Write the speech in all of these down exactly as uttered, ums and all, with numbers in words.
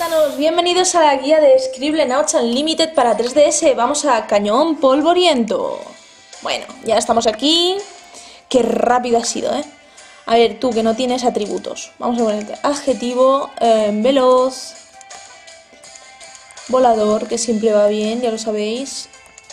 Paisanos, bienvenidos a la guía de Scribblenauts Unlimited para tres D S. Vamos a Cañón Polvoriento. Bueno, ya estamos aquí. Qué rápido ha sido, ¿eh? A ver, tú que no tienes atributos. Vamos a ponerte adjetivo, eh, veloz, volador, que siempre va bien, ya lo sabéis.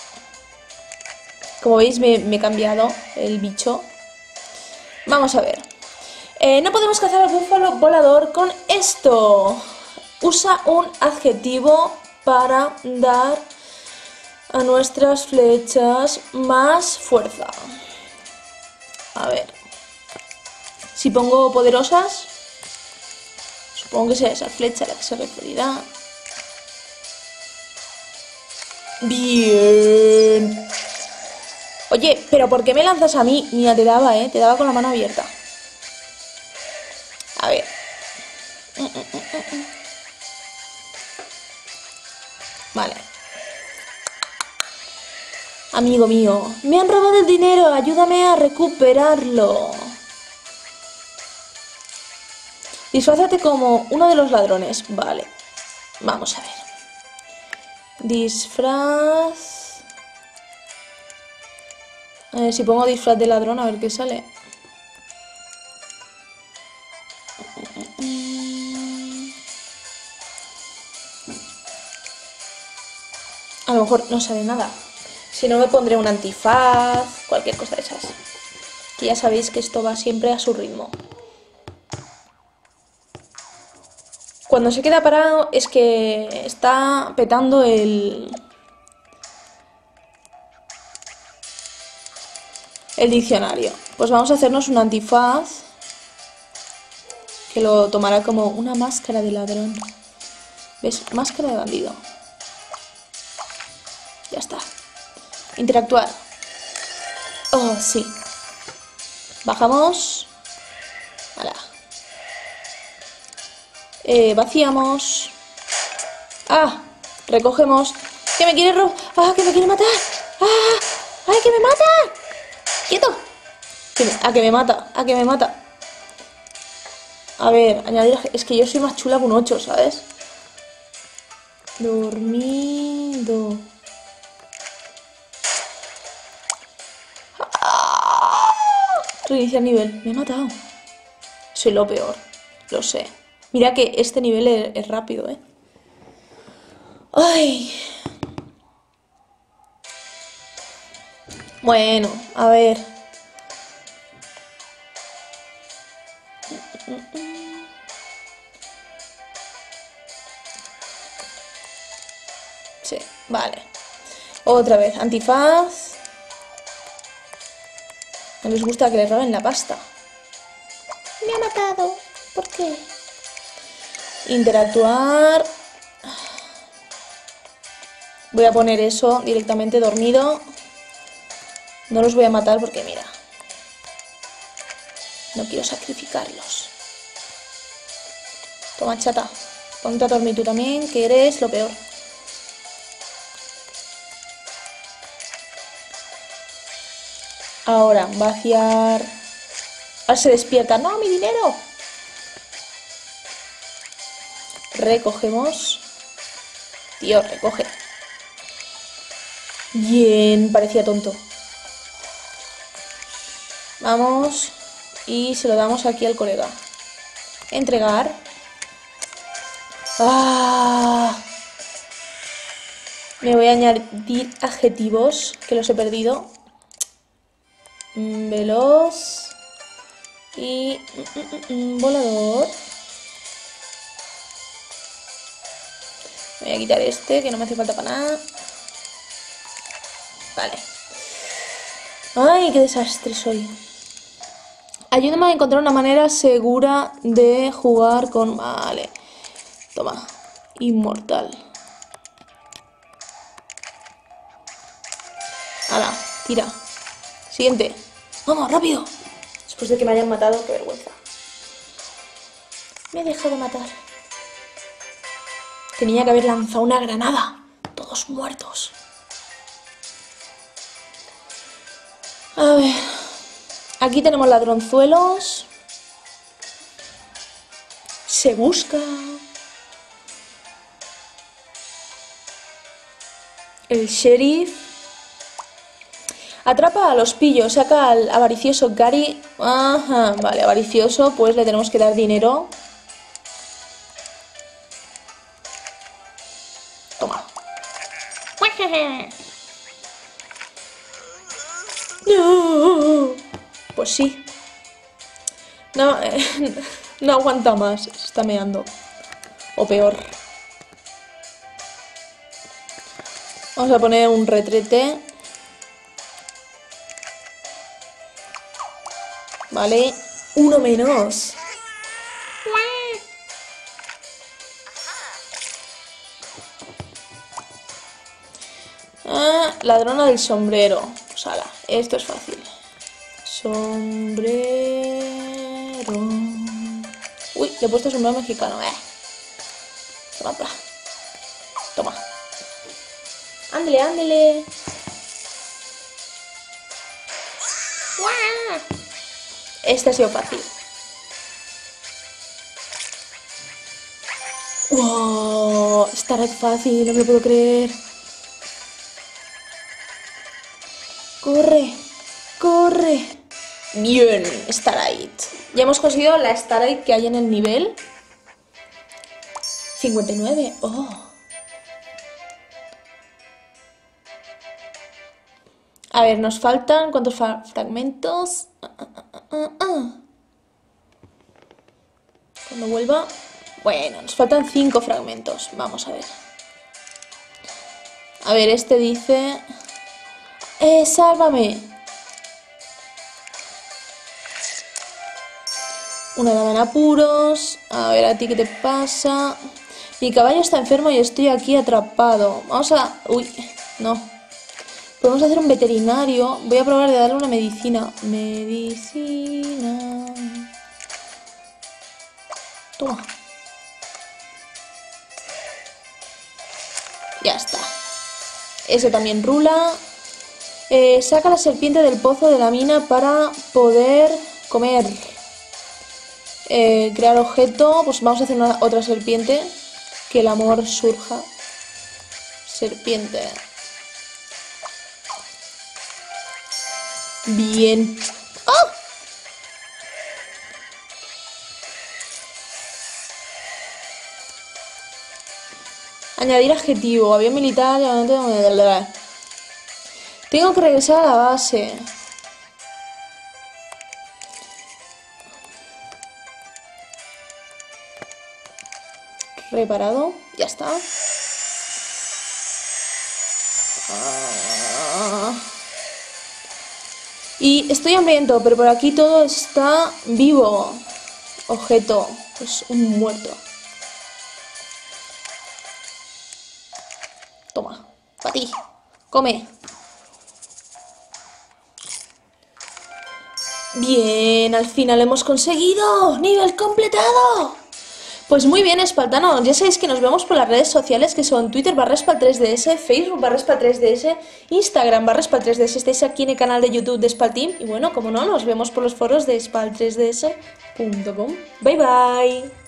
Como veis me, me he cambiado el bicho. Vamos a ver. Eh, no podemos cazar al búfalo volador con esto. Usa un adjetivo para dar a nuestras flechas más fuerza. A ver. Si pongo poderosas, supongo que sea esa flecha a la que se referirá. Bien. Oye, pero ¿por qué me lanzas a mí? Mira, te daba, ¿eh? Te daba con la mano abierta. A ver. Vale. Amigo mío, me han robado el dinero, ayúdame a recuperarlo. Disfrázate como uno de los ladrones. Vale. Vamos a ver. Disfraz... Eh, si pongo disfraz de ladrón, a ver qué sale. A lo mejor no sale nada. Si no, me pondré un antifaz, cualquier cosa de esas. Que ya sabéis que esto va siempre a su ritmo. Cuando se queda parado es que está petando el... el diccionario. Pues vamos a hacernos un antifaz que lo tomará como una máscara de ladrón. ¿Ves? Máscara de bandido. Ya está. Interactuar. Oh, sí. Bajamos. Hala. Eh, vaciamos. Ah, recogemos. Que me quiere robar. Ah, que me quiere matar. Ah, ay, que me mata. Quieto. Que me... Ah, que me mata. Ah, que me mata. A ver, añadir. Es que yo soy más chula que un ocho, ¿sabes? Dormido. Reiniciar nivel. Me he matado. Soy lo peor. Lo sé. Mira que este nivel es, es rápido, ¿eh? Ay. Bueno, a ver. Sí, vale. Otra vez, antifaz. No les gusta que les roben la pasta. Me ha matado. ¿Por qué? Interactuar. Voy a poner eso directamente dormido. No los voy a matar porque mira. No quiero sacrificarlos. Toma, chata. Ponte a dormir tú también, que eres lo peor. Ahora, vaciar. Ahora se despierta. ¡No, mi dinero! Recogemos. Tío, recoge. Bien, parecía tonto. Vamos. Y se lo damos aquí al colega. Entregar. ¡Ah! Me voy a añadir adjetivos, que los he perdido. Veloz. Y mm, mm, mm, volador. Voy a quitar este, que no me hace falta para nada. Vale. Ay, qué desastre soy. Ayúdame a encontrar una manera segura de jugar con... Vale. Toma. Inmortal. Hala, tira. Siguiente. Vamos, rápido. Después de que me hayan matado, qué vergüenza. Me he dejado matar. Tenía que haber lanzado una granada. Todos muertos. A ver. Aquí tenemos ladronzuelos. Se busca. el sheriff. Atrapa a los pillos, saca al avaricioso Gary. Ajá, vale, avaricioso, pues le tenemos que dar dinero. Toma. No. Pues sí. No, eh, no aguanta más, se está meando. O peor. Vamos a poner un retrete. Vale, uno menos. Ah, ladrona del sombrero. Pues ala, esto es fácil. Sombrero. Uy, le he puesto sombrero mexicano. Eh. Toma, toma. Ándele, ándele. Este ha sido fácil. ¡Wow! Esta red fácil, no me lo puedo creer. ¡Corre! ¡Corre! Bien, Starlight. Ya hemos conseguido la Starlight que hay en el nivel. cincuenta y nueve. ¡Oh! A ver, nos faltan... ¿Cuántos fra fragmentos? Uh, uh. Cuando vuelva... Bueno, nos faltan cinco fragmentos. Vamos a ver. A ver, este dice... ¡Eh, sálvame! Una dama en apuros. A ver, ¿a ti qué te pasa? Mi caballo está enfermo y estoy aquí atrapado. Vamos a... Uy, no. Podemos hacer un veterinario. Voy a probar de darle una medicina. Medicina. Toma. Ya está. Ese también rula. Eh, saca la serpiente del pozo de la mina para poder comer. Eh, crear objeto. Pues vamos a hacer una, otra serpiente. Que el amor surja. Serpiente. Bien. ¡Oh! Añadir adjetivo. Avión militar. Tengo que regresar a la base. Reparado. Ya está. Ah. Y estoy hambriento, pero por aquí todo está vivo. Objeto. Pues un muerto. Toma. Para ti. Come. Bien, al final hemos conseguido. ¡Nivel completado! Pues muy bien, espartanos, ya sabéis que nos vemos por las redes sociales que son Twitter barra Spal tres D S, Facebook barra Spal tres D S, Instagram barra Spal tres D S, estáis aquí en el canal de YouTube de Spalteam y bueno, como no, nos vemos por los foros de spal tres d s punto com. Bye bye.